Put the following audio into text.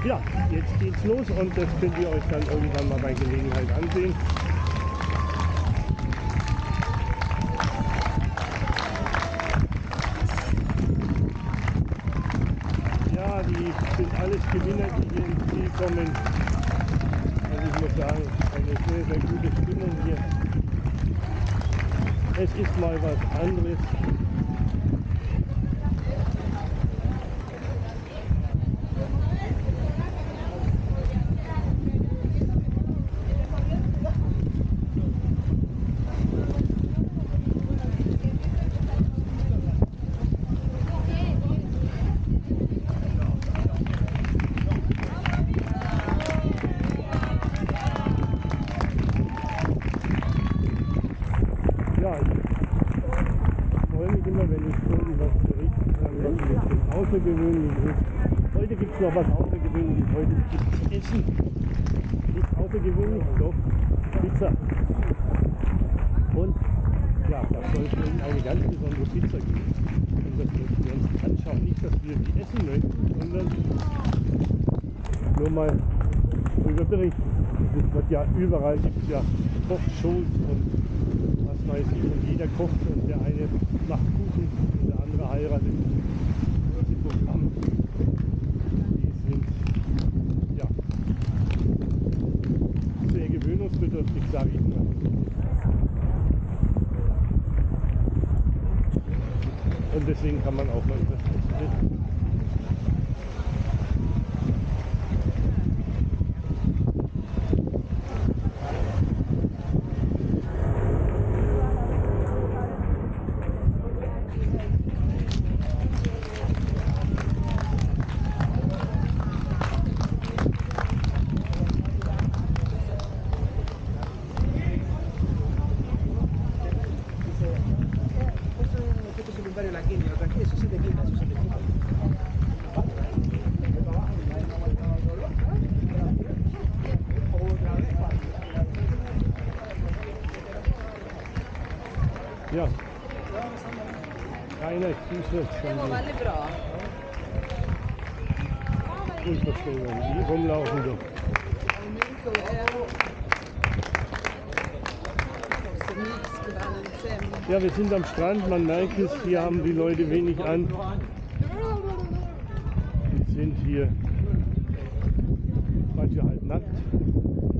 Ja, jetzt geht's los und das könnt ihr euch dann irgendwann mal bei Gelegenheit ansehen. Ja, die sind alles Gewinner, die hier ins Ziel kommen. Also ich muss sagen, eine sehr, sehr gute Stimmung hier. Es ist mal was anderes. Ja, ich freue mich immer, wenn ich irgendwas berichten kann, was ein bisschen außergewöhnlich ist. Heute gibt es noch was Außergewöhnliches, heute gibt es Essen. Nicht außergewöhnlich, doch Pizza. Und ja, da soll es eine ganz besondere Pizza geben. Und das möchten wir uns anschauen. Nicht, dass wir die essen möchten, sondern nur mal darüber berichten. Es wird ja überall, gibt es ja Kochshows und was weiß ich, und jeder kocht und der eine macht Kuchen und der andere heiratet. Diese Programme, die sind ja sehr gewöhnungsbedürftig, sage ich mal. Und deswegen kann man auch mal über das Essen reden. Ja, keiner T-Shirts von den Unverschämten, die rumlaufen doch. Ja, wir sind am Strand, man merkt es, hier haben die Leute wenig an. Die sind hier manche halt nackt.